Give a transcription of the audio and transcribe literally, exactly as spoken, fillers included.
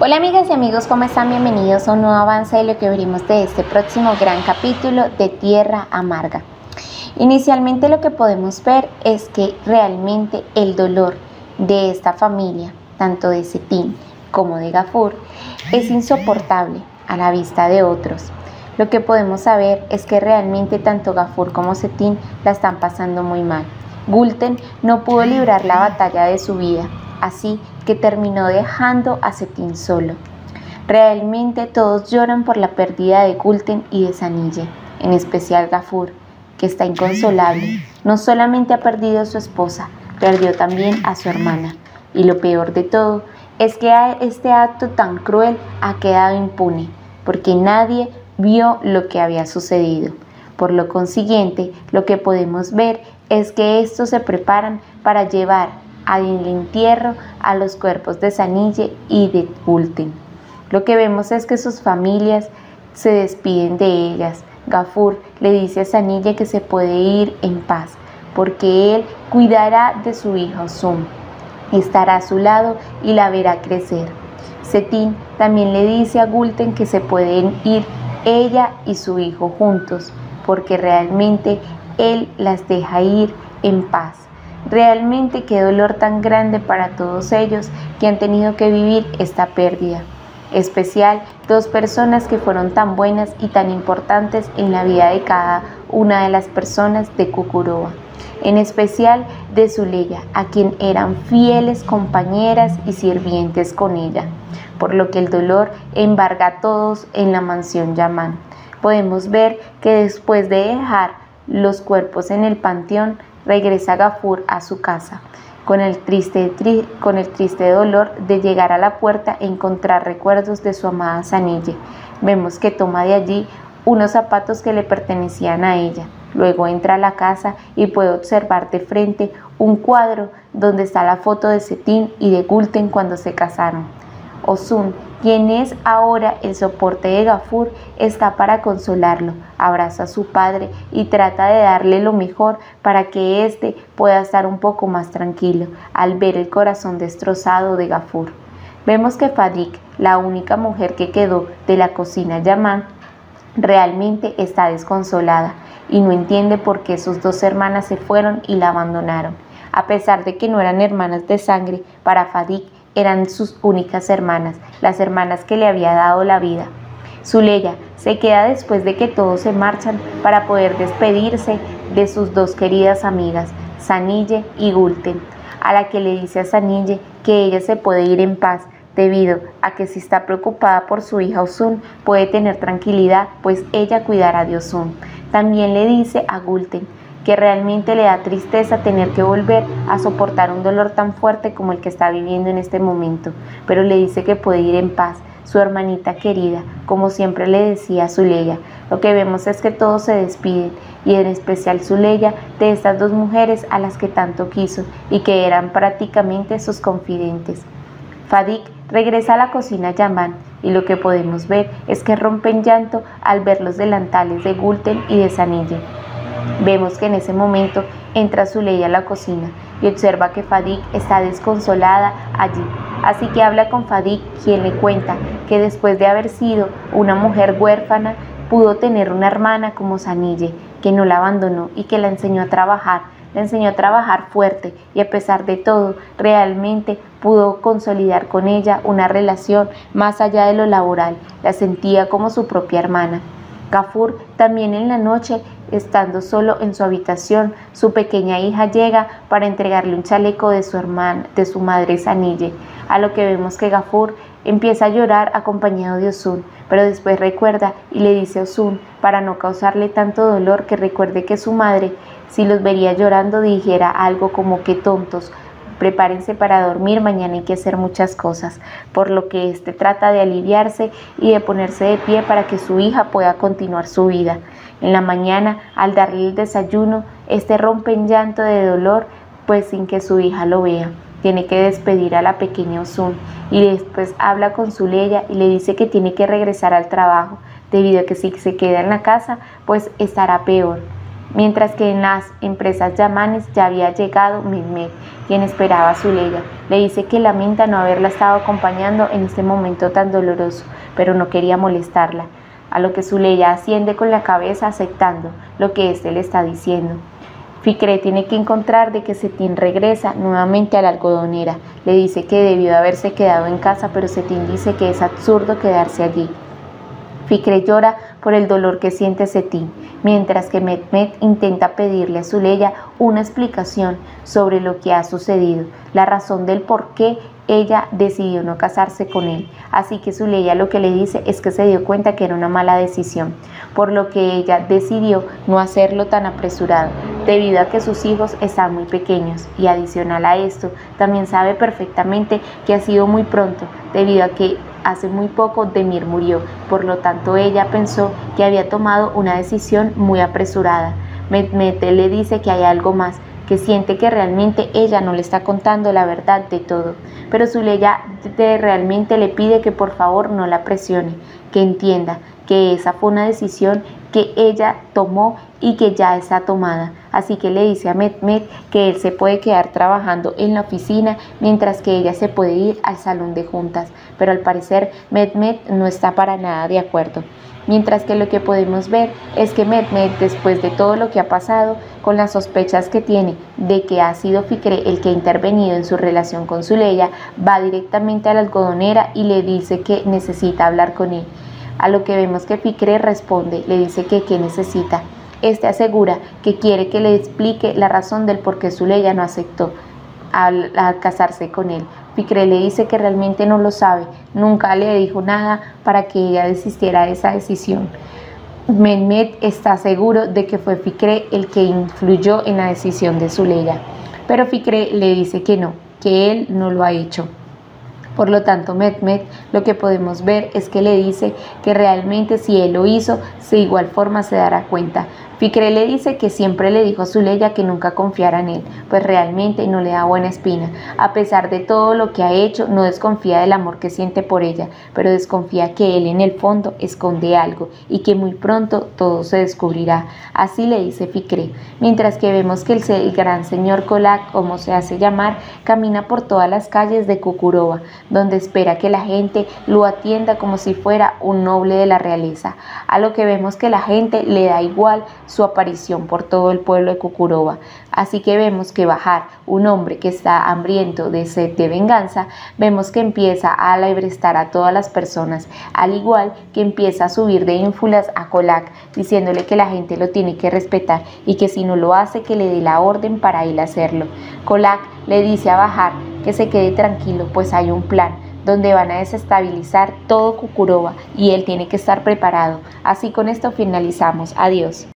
Hola amigas y amigos, ¿cómo están? Bienvenidos a un nuevo avance de lo que veremos de este próximo gran capítulo de Tierra Amarga. Inicialmente lo que podemos ver es que realmente el dolor de esta familia, tanto de Setin como de Gafur, es insoportable a la vista de otros. Lo que podemos saber es que realmente tanto Gafur como Setin la están pasando muy mal. Gulten no pudo librar la batalla de su vida, así que terminó dejando a Setin solo. Realmente todos lloran por la pérdida de Gulten y de Sanille, en especial Gafur, que está inconsolable. No solamente ha perdido a su esposa, perdió también a su hermana. Y lo peor de todo es que este acto tan cruel ha quedado impune, porque nadie vio lo que había sucedido. Por lo consiguiente, lo que podemos ver es que estos se preparan para llevar al entierro a los cuerpos de Sanille y de Gulten. Lo que vemos es que sus familias se despiden de ellas. Gafur le dice a Sanille que se puede ir en paz, porque él cuidará de su hija Uzun, estará a su lado y la verá crecer. Setin también le dice a Gulten que se pueden ir ella y su hijo juntos, porque realmente él las deja ir en paz. Realmente qué dolor tan grande para todos ellos que han tenido que vivir esta pérdida. Especial dos personas que fueron tan buenas y tan importantes en la vida de cada una de las personas de Cucuruba. En especial de Zuleya, a quien eran fieles compañeras y sirvientes con ella, por lo que el dolor embarga a todos en la mansión Yaman. Podemos ver que después de dejar los cuerpos en el panteón, regresa Gafur a su casa, con el, triste, tri, con el triste dolor de llegar a la puerta e encontrar recuerdos de su amada Sanille. Vemos que toma de allí unos zapatos que le pertenecían a ella. Luego entra a la casa y puede observar de frente un cuadro donde está la foto de Setin y de Gulten cuando se casaron. Uzun, quien es ahora el soporte de Gafur, está para consolarlo, abraza a su padre y trata de darle lo mejor para que éste pueda estar un poco más tranquilo al ver el corazón destrozado de Gafur. Vemos que Fadik, la única mujer que quedó de la cocina Yaman, realmente está desconsolada y no entiende por qué sus dos hermanas se fueron y la abandonaron. A pesar de que no eran hermanas de sangre, para Fadik eran sus únicas hermanas, las hermanas que le había dado la vida. Zuleya se queda después de que todos se marchan para poder despedirse de sus dos queridas amigas, Sanille y Gulten, a la que le dice a Sanille que ella se puede ir en paz, debido a que si está preocupada por su hija Uzun puede tener tranquilidad, pues ella cuidará de Uzun. También le dice a Gulten que realmente le da tristeza tener que volver a soportar un dolor tan fuerte como el que está viviendo en este momento, pero le dice que puede ir en paz, su hermanita querida, como siempre le decía a Zuleya. Lo que vemos es que todos se despiden, y en especial Zuleya, de estas dos mujeres a las que tanto quiso y que eran prácticamente sus confidentes. Fadik regresa a la cocina Yaman y lo que podemos ver es que rompe en llanto al ver los delantales de Gulten y de Sanille. Vemos que en ese momento entra Zuleya a la cocina y observa que Fadik está desconsolada allí. Así que habla con Fadik, quien le cuenta que después de haber sido una mujer huérfana, pudo tener una hermana como Sanille, que no la abandonó y que la enseñó a trabajar. Le enseñó a trabajar fuerte y a pesar de todo, realmente pudo consolidar con ella una relación más allá de lo laboral. La sentía como su propia hermana. Gafur también en la noche, estando solo en su habitación, su pequeña hija llega para entregarle un chaleco de su hermana, de su madre Sanille, a lo que vemos que Gafur empieza a llorar acompañado de Uzun, pero después recuerda y le dice a Uzun, para no causarle tanto dolor, que recuerde que su madre, si los vería llorando, dijera algo como que tontos, prepárense para dormir, mañana hay que hacer muchas cosas, por lo que éste trata de aliviarse y de ponerse de pie para que su hija pueda continuar su vida. En la mañana, al darle el desayuno, este rompe en llanto de dolor, pues sin que su hija lo vea. Tiene que despedir a la pequeña Uzun y después habla con Zuleya y le dice que tiene que regresar al trabajo, debido a que si se queda en la casa, pues estará peor. mientras que en las empresas Yamanes ya había llegado Mehmet, quien esperaba a Zuleyha. Le dice que lamenta no haberla estado acompañando en este momento tan doloroso, pero no quería molestarla, a lo que Zuleyha asciende con la cabeza aceptando lo que éste le está diciendo. Fikret tiene que encontrar de que Setin regresa nuevamente a la algodonera. Le dice que debió haberse quedado en casa, pero Setin dice que es absurdo quedarse allí. Fikret llora por el dolor que siente Setin, mientras que Mehmet intenta pedirle a Zuleyha una explicación sobre lo que ha sucedido, la razón del por qué ella decidió no casarse con él. Así que Zuleyha lo que le dice es que se dio cuenta que era una mala decisión, por lo que ella decidió no hacerlo tan apresurado, debido a que sus hijos están muy pequeños, y adicional a esto, también sabe perfectamente que ha sido muy pronto, debido a que hace muy poco Demir murió, por lo tanto ella pensó que había tomado una decisión muy apresurada. Mehmet le dice que hay algo más, que siente que realmente ella no le está contando la verdad de todo, pero Zuleyha realmente le pide que por favor no la presione, que entienda que esa fue una decisión que ella tomó y que ya está tomada. Así que le dice a Mehmet que él se puede quedar trabajando en la oficina mientras que ella se puede ir al salón de juntas, pero al parecer Mehmet no está para nada de acuerdo. Mientras que lo que podemos ver es que Mehmet, después de todo lo que ha pasado, con las sospechas que tiene de que ha sido Fikret el que ha intervenido en su relación con Zuleyha, va directamente a la algodonera y le dice que necesita hablar con él. A lo que vemos que Fikret responde, le dice que qué necesita. Este asegura que quiere que le explique la razón del por qué Zuleyha no aceptó al, al casarse con él. Fikret le dice que realmente no lo sabe, nunca le dijo nada para que ella desistiera de esa decisión. Mehmet está seguro de que fue Fikret el que influyó en la decisión de Zuleyha, pero Fikret le dice que no, que él no lo ha hecho. Por lo tanto, Mehmet lo que podemos ver es que le dice que realmente si él lo hizo, de igual forma se dará cuenta. Fikret le dice que siempre le dijo a Zuleyha que nunca confiara en él, pues realmente no le da buena espina. A pesar de todo lo que ha hecho, no desconfía del amor que siente por ella, pero desconfía que él en el fondo esconde algo y que muy pronto todo se descubrirá. Así le dice Fikret, mientras que vemos que el, el gran señor Kolak, como se hace llamar, camina por todas las calles de Cukurova, donde espera que la gente lo atienda como si fuera un noble de la realeza, a lo que vemos que la gente le da igual su aparición por todo el pueblo de Cukurova. Así que vemos que Bahar, un hombre que está hambriento de sed de venganza, vemos que empieza a alebrestar a todas las personas, al igual que empieza a subir de ínfulas a Kolak, diciéndole que la gente lo tiene que respetar y que si no lo hace, que le dé la orden para él hacerlo. Kolak le dice a Bahar que se quede tranquilo, pues hay un plan donde van a desestabilizar todo Cukurova y él tiene que estar preparado. Así con esto finalizamos. Adiós.